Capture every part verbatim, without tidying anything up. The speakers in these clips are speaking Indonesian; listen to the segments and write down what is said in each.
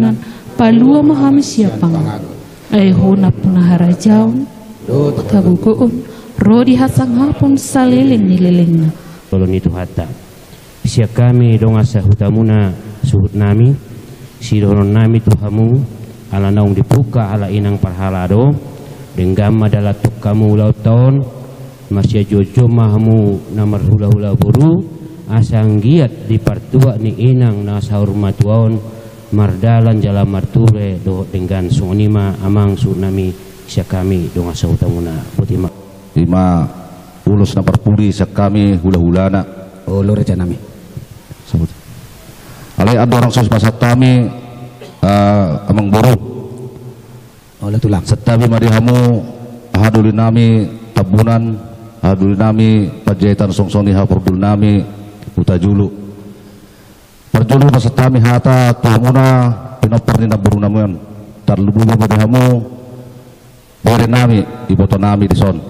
Tuhanan palua mahami siapang ay hona punahara jaun tabugoon rodi hasang hapon saliling nililing na tolong itu hatta sia kami donga sahutamuna suhut nami si donon nami tuhamu ala naung dibuka ala inang parhalado denggam adalah tuk kamu ulau tahun masih jojo mahmu namar hula hula buru asang giat di partua ni inang na sahur matuaon mardalan jala marture do dengan sungunima amang sunami sia kami donga sahutamuna putima lima ulus na parpuri sia kami hula hulana ulur aja nami sebut alai ada orang sos pasat kami uh, amang buru oleh tulang setabi madihamu haduli nami tabunan haduli nami pajahitan songsoni hapurdul nami utajulu perjulu pasatami hata tuhamuna pinoperni na buru namuan tarlubu madihamu bore nami iboto nami di son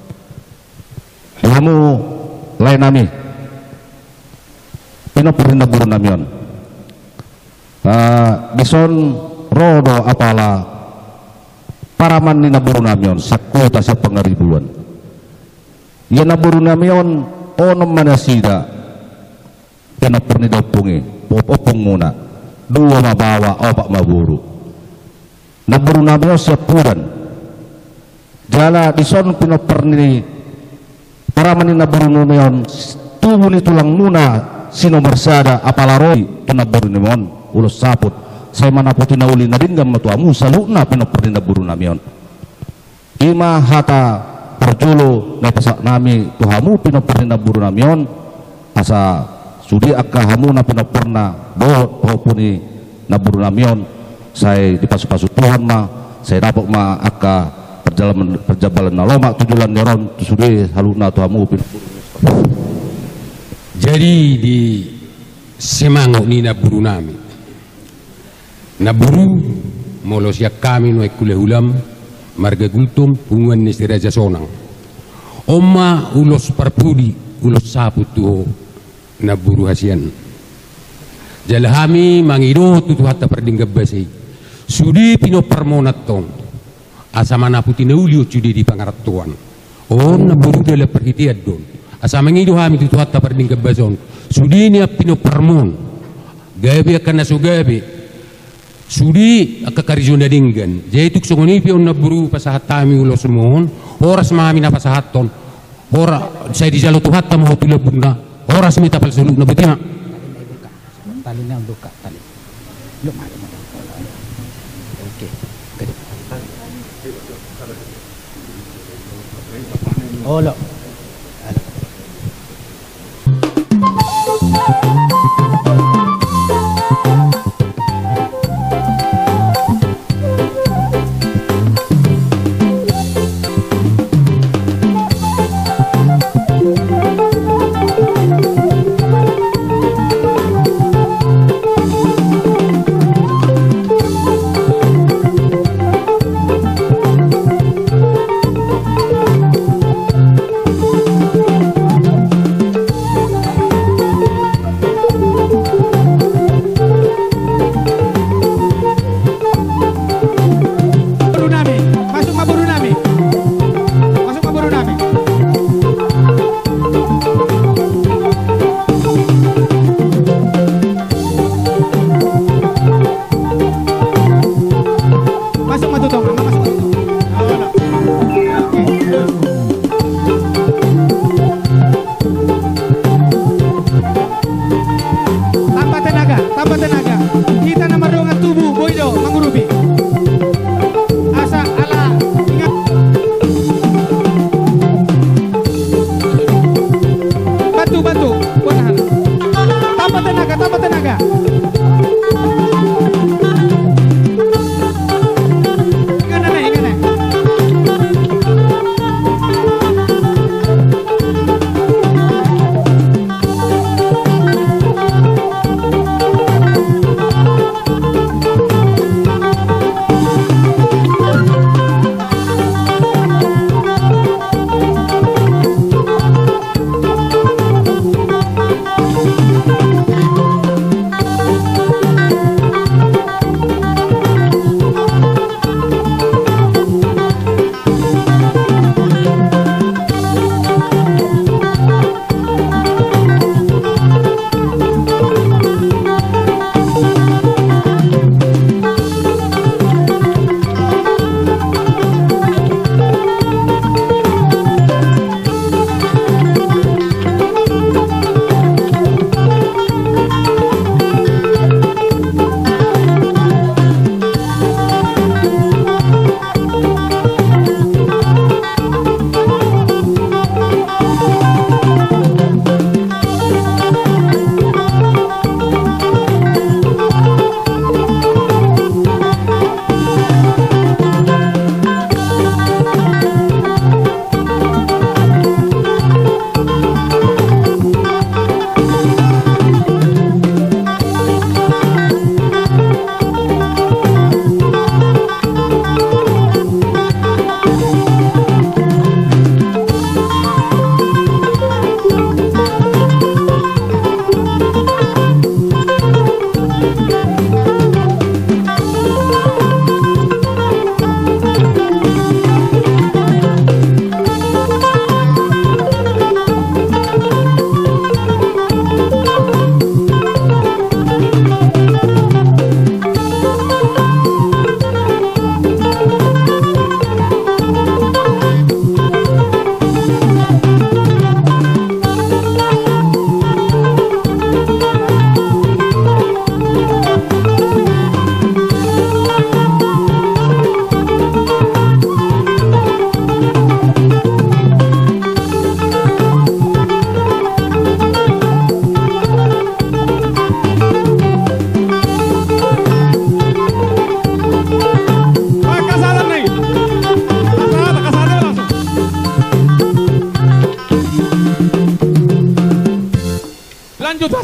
kamu lain nami pinoperni na buru namion uh, di son rodo apala paraman ni naburu namion sakuta sa pangaribuan ya naburu namion onom manasida kena perni daw pungi popopong muna dua mabawa opak maburu naburu namion siapuran jala dison pinoperni paraman ni naburu namion tubuh ni tulang nuna sino mersada apalaroi tunaburu namion ulos saput saya mana putih nauli nadinggam matuamu saluna pinoperni naburu namion ima hata perjulu na pasak nami tuhamu pinoperni naburu namion asa sudi akahamu na pinoperna bo puni naburu namion saya dipasu-pasu Tuhan ma saya dapat ma aka perjalanan perjalanan naloma tujulan neron sudi haluna tuhamu pinopuru. Jadi di semangat ni naburu nami naburu molo siya kami no ekule hulam marga gultum pungan ni siraja sonang omma ulos parpudi ulos saput tuho naburu hasian jalhami mangido tutu hatta perdingga basi sudi pino permonatong asama naputi neulio cudi di pangaratuan on naburu dele perhitian don asama mangido hami tutu hatta perdingga bason sudi ni pino permon gabe akan nasu gabe sudi akakarizo na dinggan jaitu sungoni pion naburu pasahatami ulo semuhon oras mami na pasahaton ora saya di jalo tuhat tamu hotula bunda oras mita pal suluk na betina tali na buka tali lu mari oke kedip oh lo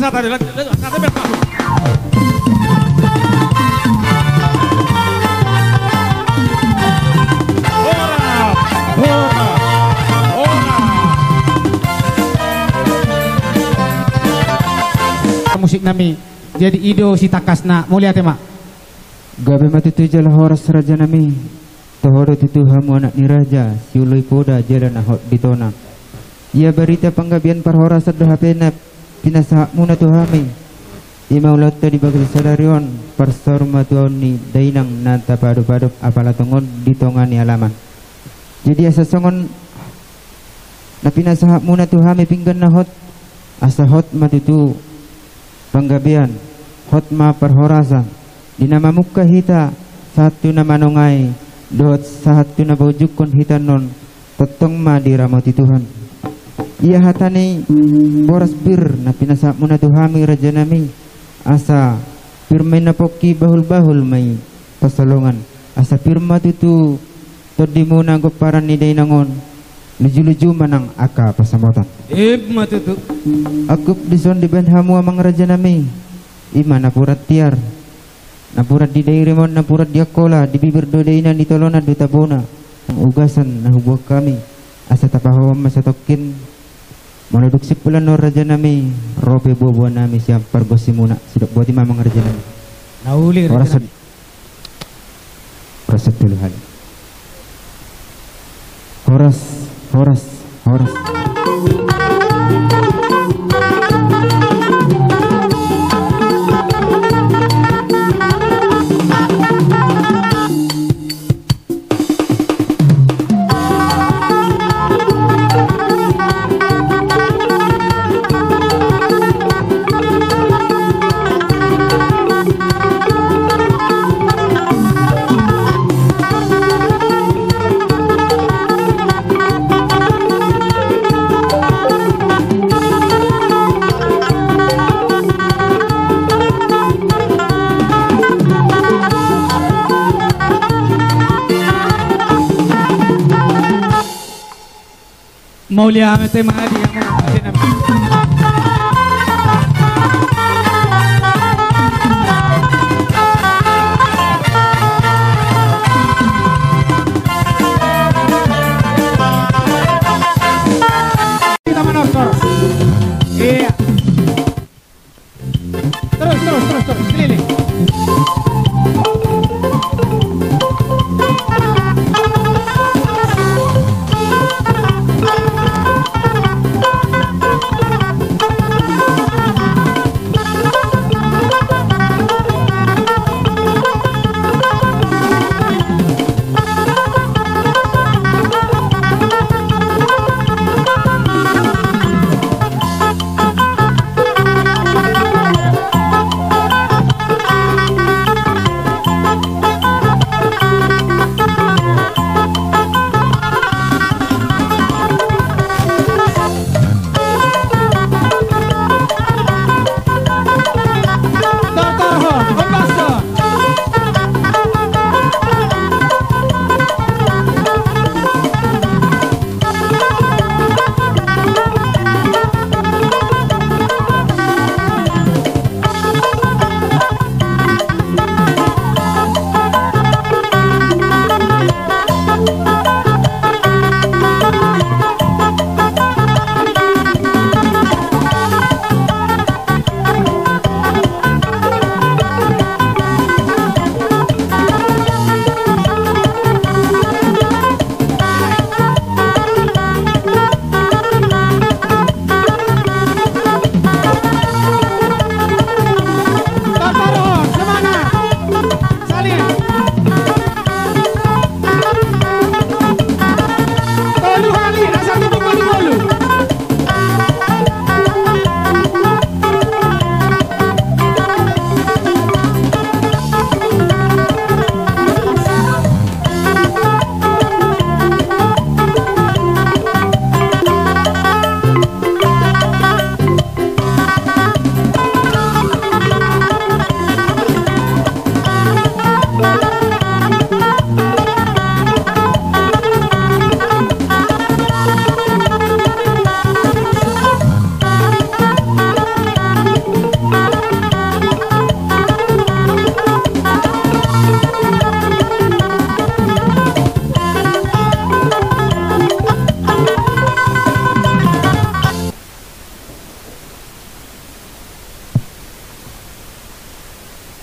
tadi, kata berapa? Musik nami jadi ido si takasna mulia tema gabe matutu jala horas raja nami tohoro tutu hamu anak ni raja siuloi poda jalan ahot ditona ia berita panggabian parhoras sadha hapena pinasahak muna tuhami imaulata di bagai sadarion parsarma tuani dainang nata padu-padu apala tongon ditongani alaman jadi asa songon na pinasahak muna tuhami pinggan nahot asa hot matutu panggabian hotma perhorasan dinama muka hita satu nama nongai dot satu na bojukon hita non totong ma diramati Tuhan ia hatani boras bir na pinasa muna tuhami raja nami asa firmay na poki bahul-bahul may pasalongan asa firma tutu todi muna goparan ni dainangon luju-luju manang aka pasamotan ib matutu akup dison di benhamu amang raja nami ima napurat tiar napurat di dairimon napurat di akola di bibir dodainan di tolona di tabona ang ugasan na hubwag kami asa tapahawam masatokin maladuk sipulan no raja nami rope buwa nami siyang pargosi muna sidak buati mamang raja nami nauli raja nami Horas tuluhan Horas Horas Horas Maulia amete mahadi yang mau raja nami kita menosor iya terus terus terus terus keliling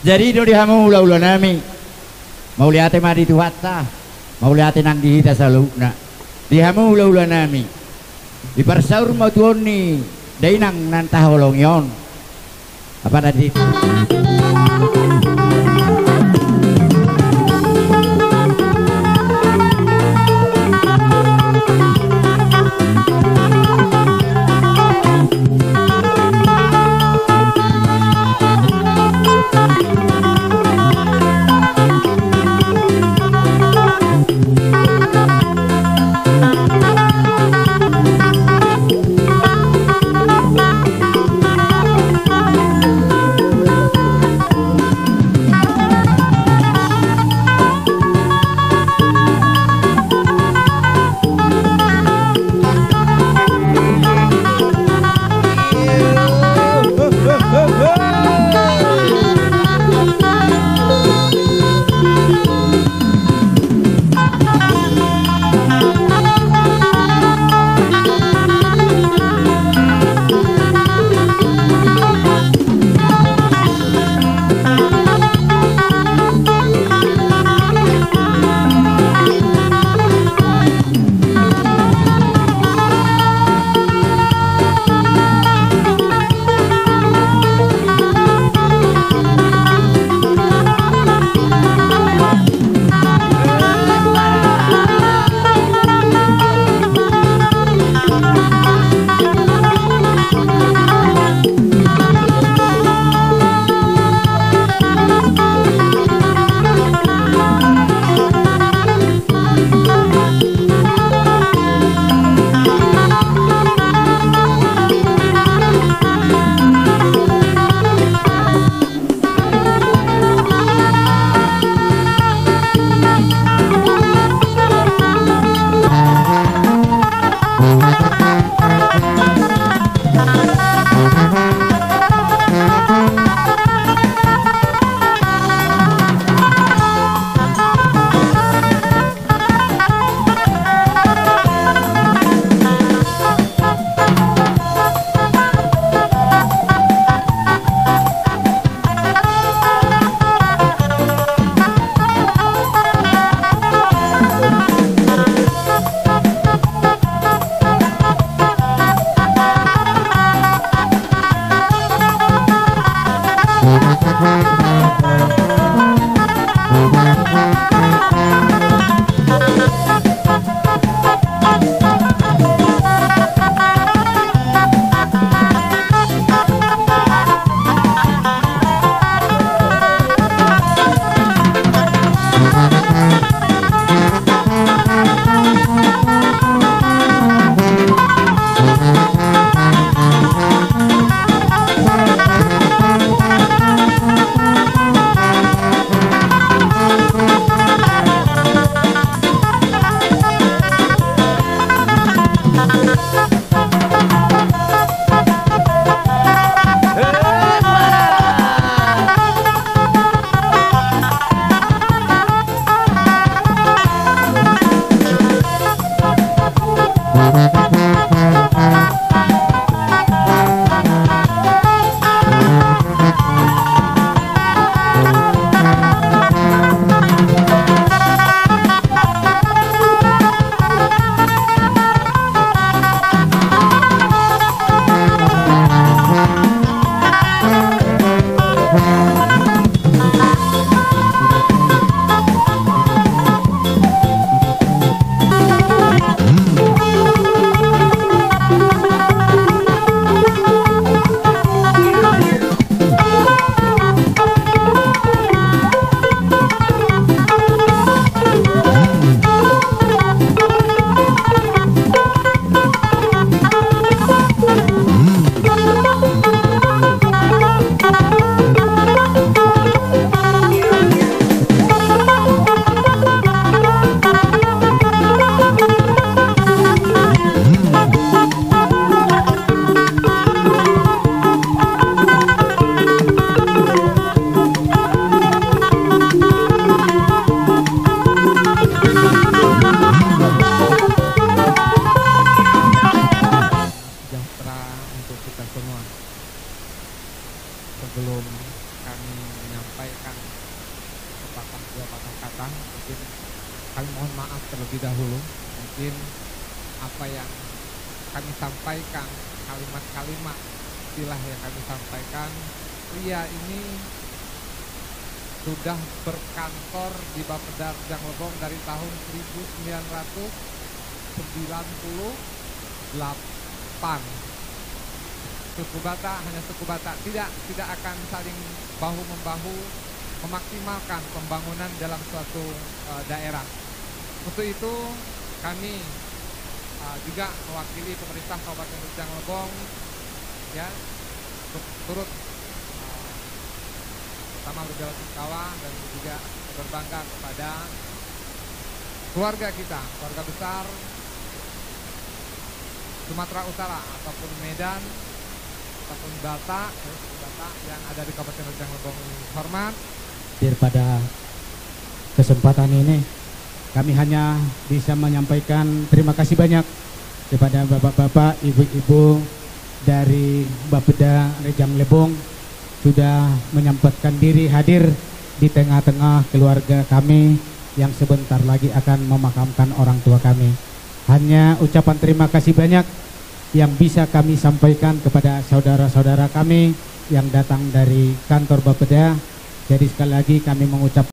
Jadi do dihamu ulah-ulah nami. Mau lihat mari tu hatta. Mau lihat nang dihita saluna. Dihamu ulah-ulah nami. Di parsaur mau tuon ni dainang nantah holong yon. Apa tadi? dua patah kata. Mungkin kami mohon maaf terlebih dahulu. Mungkin apa yang kami sampaikan, kalimat-kalimat istilah yang kami sampaikan, pria ini sudah berkantor di Bapeda Rejang Lebong dari tahun seribu sembilan ratus sembilan puluh delapan. Suku Batak hanya suku Batak, tidak tidak akan saling bahu membahu memaksimalkan pembangunan dalam suatu uh, daerah. Untuk itu kami uh, juga mewakili pemerintah Kabupaten Rejang Lebong, ya, turut uh, sama berbela-sungkawa dan juga berbangga kepada keluarga kita, keluarga besar Sumatera Utara ataupun Medan ataupun Batak, Batak yang ada di Kabupaten Rejang Lebong ini. Hormat. Daripada kesempatan ini kami hanya bisa menyampaikan terima kasih banyak kepada bapak-bapak, ibu-ibu dari Bapeda Rejang Lebong sudah menyempatkan diri hadir di tengah-tengah keluarga kami yang sebentar lagi akan memakamkan orang tua kami. Hanya ucapan terima kasih banyak yang bisa kami sampaikan kepada saudara-saudara kami yang datang dari kantor Bapeda. Jadi sekali lagi kami mengucapkan